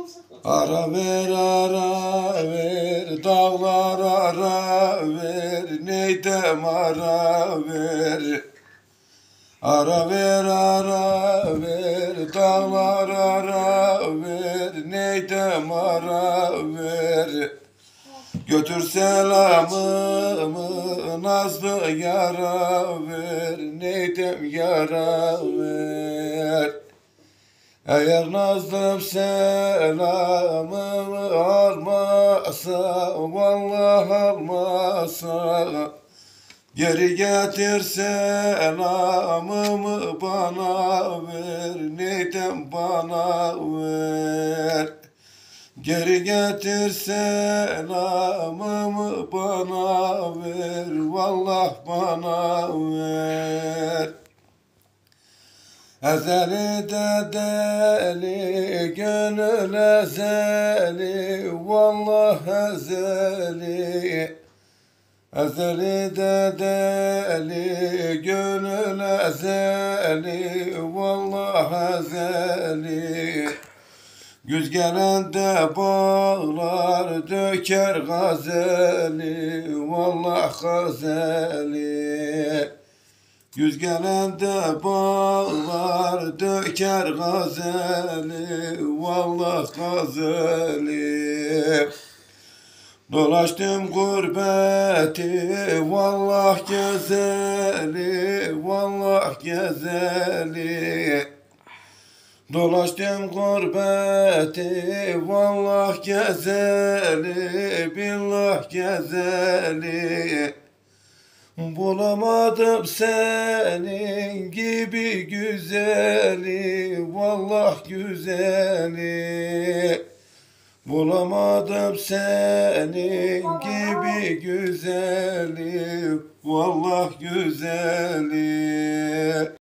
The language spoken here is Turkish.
Ara ver, dağlar ara ver, neydem ara ver. Ara ver, dağlar ara ver, neydem ara ver. Götür selamımı nazlı yara ver, neydem yara ver. Eğer nazlım selamımı almasa, vallahi almasa, geri getir selamımı bana ver, neydem bana ver. Geri getir selamımı bana ver, vallahi bana ver. Ezeli de deli, gönül ezeli, vallahi ezeli. Ezeli de deli, gönül ezeli, vallahi ezeli. Güz gelende bağlar döker gazeli, vallahi gazeli. Güz gelende bağlar döker gazeli, vallahi gazeli. Dolaştım gurbeti, vallahi gezeli, vallahi gezeli. Dolaştım gurbeti, vallahi gezeli, billah gezeli. Bulamadım senin gibi güzeli, vallahi güzeli. Bulamadım senin gibi güzeli, vallahi güzeli.